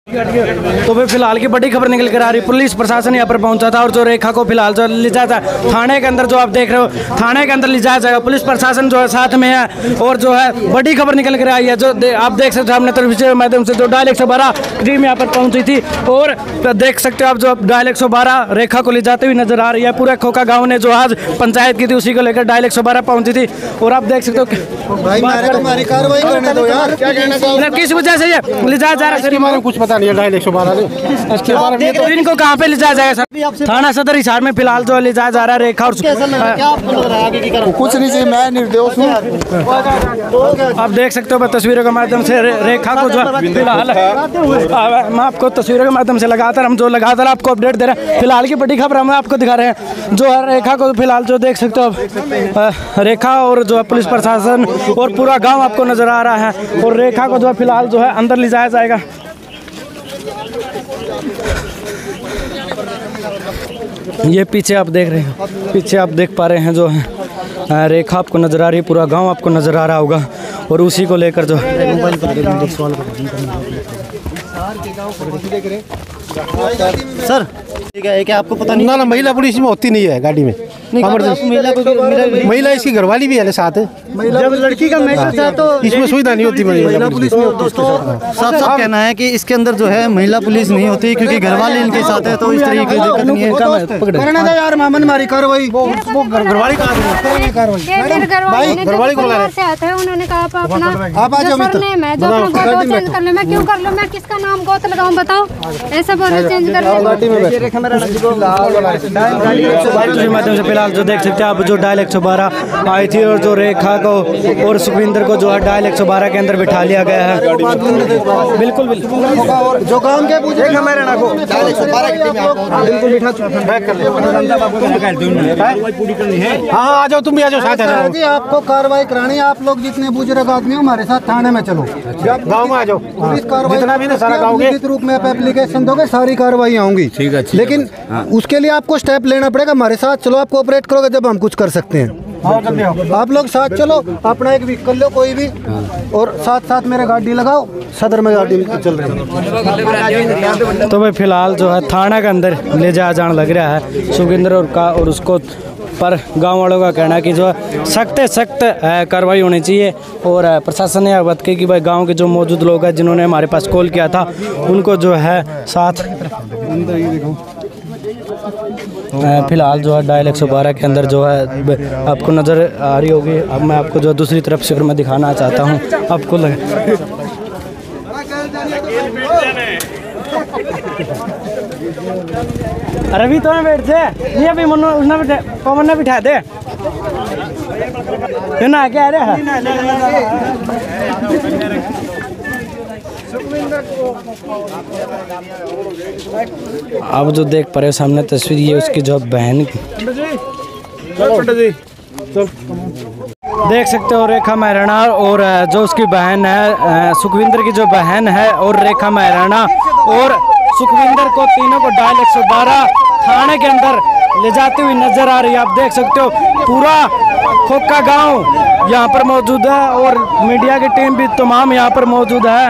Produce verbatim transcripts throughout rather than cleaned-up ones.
तो फिर फिलहाल की बड़ी खबर निकल कर आ रही, पुलिस प्रशासन यहाँ पर पहुंचा था और जो रेखा को फिलहाल जो ले जाया था थाने के अंदर, जो आप देख रहे हो थाने के अंदर ले जाया जाएगा। पुलिस प्रशासन जो है साथ में है और जो है बड़ी खबर निकल कर आई है, जो दे, आप देख सकते हो हमने टेलीविजन के माध्यम से जो डायल एक सौ बारह टीम यहाँ पर पहुंची थी और देख सकते हो आप जो डायल एक सौ बारह रेखा को ले जाते हुए नजर आ रही है। पूरे खोखा गाँव ने जो आज पंचायत की थी उसी को लेकर डायल एक सौ बारह पहुंची थी और आप देख सकते हो किस वजह से ये ले जाया जा रहा है कुछ पता नहीं है। डायल एक सौ बारह तो इनको कहाँ पे ले जाया जाएगा सर? थाना सदर हिसार में फिलहाल जो ले जाया जा रहा है रेखा और कुछ नहीं चाहिए, मैं निर्दोष हूँ। आप देख सकते हो तस्वीरों के माध्यम से रेखा को जो फिलहाल मैं आपको तस्वीरों के माध्यम से लगातार हम जो लगातार आपको अपडेट दे रहे हैं। फिलहाल की बड़ी खबर हम आपको दिखा रहे हैं जो है रेखा को फिलहाल जो देख सकते हो रेखा और जो है पुलिस प्रशासन और पूरा गाँव आपको नजर आ रहा है और रेखा को जो है फिलहाल जो है अंदर ले जाया जाएगा। ये पीछे आप देख रहे हैं, पीछे आप देख पा रहे हैं जो है रेखा आपको नज़र आ रही है, पूरा गांव आपको नज़र आ रहा होगा और उसी को लेकर जो सर ठीक है क्या आपको पता नहीं? ना ना महिला पुलिस में होती नहीं है गाड़ी में, महिला इसकी घरवाली भी है साथ है। जब लड़की का मैटर था तो इसमें सुविधा नहीं होती महिला पुलिस में। दोस्तों साफ साफ कहना है कि इसके अंदर जो है महिला पुलिस नहीं होती क्योंकि घरवाले इनके साथ है, तो इस तरीके की दिक्कत नहीं है। यार मामन मारी कार्रवाई वो घरवाली कार्रवाई घरवाली को आते हैं, उन्होंने कहा अपना आप आ जाओ मित्र, मैं जो अपना गोद चेंज कर लूं, मैं क्यों कर लूं, मैं किसका नाम गोद लगाऊं बताओ, ऐसा बोले चेंज कर माध्यम से फिलहाल जो देख सकते हैं आप जो डायल एक सौ बारह आई थी और जो रेखा को और सुखविंदर को जो है डायल एक सौ बारह के अंदर बिठा लिया गया है। बिल्कुल बिल्कुल जो काम के पूछे हमारे ना को डायल एक सौ बारह की टीम बिल्कुल बिठा बैक कर ले। हाँ आ जाओ, तुम भी आ जाओ साथ है जी। आपको कार्रवाई करानी है, आप लोग जितने बुजुर्ग आदमी हो हमारे साथ थाने में चलो, गाँव में आ जाओ। पुलिस कार्रवाई जितना भी ना सारा गाँव के रूप में आप एप्लीकेशन दोगे, सारी कार्रवाई होंगी। ठीक है, लेकिन उसके लिए आपको स्टेप लेना पड़ेगा। हमारे साथ चलो, आप कोऑपरेट करोगे जब हम कुछ कर सकते हैं। आप लोग साथ चलो, अपना एक व्हीकल लो कोई भी और साथ साथ मेरे गाड़ी लगाओ, सदर में गाड़ी चल रही है। तो भाई फिलहाल जो है थाना के अंदर ले जाया जाने लग रहा है सुखविंदर और का और उसको, पर गांव वालों का कहना है कि जो है सख्त सख्त कार्रवाई होनी चाहिए और प्रशासन ने बात की कि भाई गांव के जो मौजूद लोग हैं जिन्होंने हमारे पास कॉल किया था उनको जो है साथ फिलहाल जो है डायल एक सौ बारह के अंदर जो है आपको नज़र आ रही होगी। अब मैं आपको जो दूसरी तरफ से मैं दिखाना चाहता हूँ आपको लगे रवि तो बैठ से ये अभी मनो उसने बैठे पवन ने बिठा दे ना क्या रे। आप जो देख पा रहे हो सामने तस्वीर, ये उसकी जो बहन देख सकते हो रेखा महराणा और जो उसकी बहन है सुखविंदर की जो बहन है और रेखा महराणा और सुखविंदर को तीनों को डायल एक सौ बारह थाने के अंदर ले जाती हुई नजर आ रही है। आप देख सकते हो पूरा खोखा गांव यहाँ पर मौजूद है और मीडिया की टीम भी तमाम यहाँ पर मौजूद है।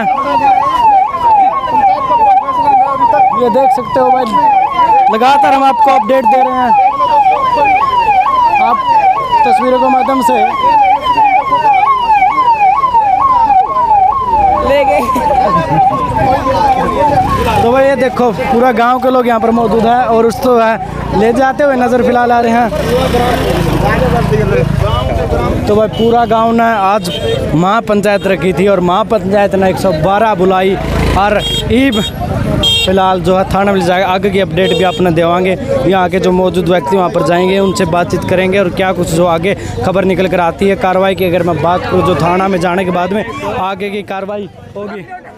ये देख सकते हो भाई लगातार हम आपको अपडेट दे रहे हैं, आप तस्वीरों के माध्यम से ले गए। तो भाई ये देखो पूरा गांव के लोग यहाँ पर मौजूद है और उसको है ले जाते हुए नज़र फिलहाल आ रहे हैं। तो भाई पूरा गांव ने आज महापंचायत रखी थी और महापंचायत ने एक सौ बारह बुलाई और ईब फिलहाल जो है थाना में ले जाएगा। आगे की अपडेट भी अपने देवाएंगे, यहाँ के जो मौजूद व्यक्ति वहाँ पर जाएंगे उनसे बातचीत करेंगे और क्या कुछ जो आगे खबर निकल कर आती है कार्रवाई की। अगर मैं बात करूँ जो थाना में जाने के बाद में आगे की कार्रवाई होगी।